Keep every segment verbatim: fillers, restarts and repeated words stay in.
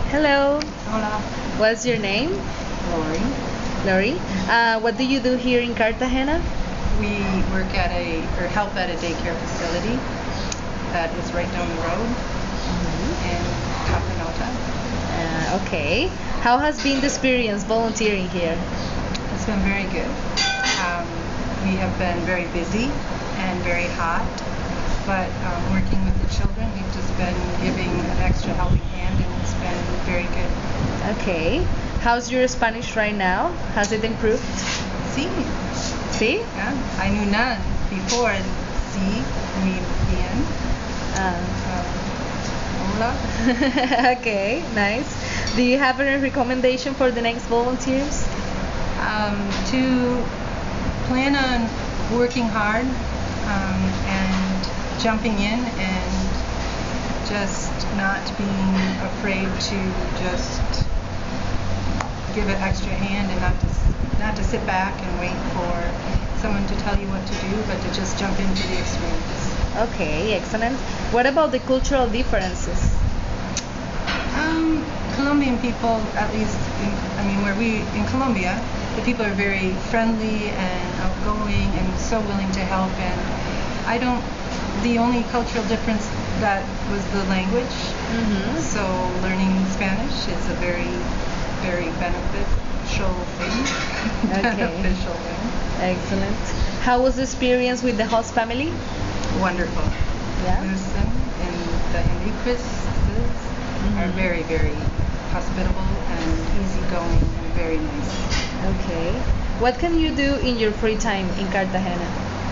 Hello. Hola. What's your name? Lori. Lori. Uh, what do you do here in Cartagena? We work at a, or help at a daycare facility that is right down the road in Capanota. Uh, okay. How has been the experience volunteering here? It's been very good. Um, we have been very busy and very hot, but um, working with the children, we've just been giving an extra helping hand, and it's been very good. Okay. How's your Spanish right now? Has it improved? Sí. Sí? Yeah. I knew none before, and sí, muy bien. Uh, Uh, hola. okay, nice. Do you have any recommendation for the next volunteers? Um, to plan on working hard um, and jumping in and just not being afraid to just give an extra hand and not to not to sit back and wait for someone to tell you what to do, but to just jump into the experience. Okay, excellent. What about the cultural differences? Um, Colombian people, at least, in, I mean, where we in Colombia, the people are very friendly and outgoing and so willing to help. And I don't. The only cultural difference that was the language. Mm-hmm. So learning Spanish is a very, very beneficial thing. Okay. Beneficial thing. Excellent. How was the experience with the host family? Wonderful. Yeah. Listen, and the Enriquez's Mm-hmm. are very, very hospitable and easygoing and very nice. Okay. What can you do in your free time in Cartagena?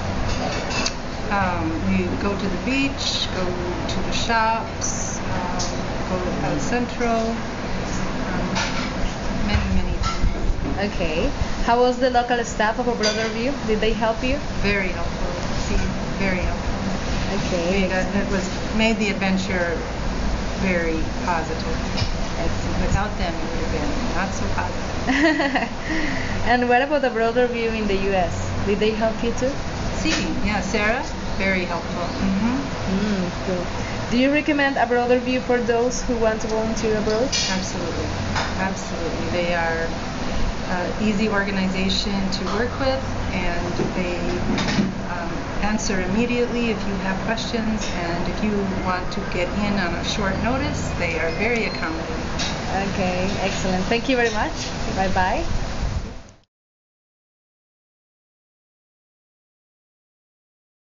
Um, we go to the beach, go to the shops, um, go to El Centro, um, many, many things. Okay. How was the local staff of Brother View? Did they help you? Very helpful. See, very helpful. Okay. Made a, it was made the adventure very positive. Excellent. Without them, it would have been not so positive. And what about the Brother View in the U S? Did they help you too? See, yeah, Sarah, very helpful. Mm-hmm. Mm, cool. Do you recommend a Brother View for those who want to volunteer abroad? Absolutely, absolutely. They are an easy organization to work with, and they um, answer immediately if you have questions, and if you want to get in on a short notice, they are very accommodating. Okay, excellent. Thank you very much. Bye bye.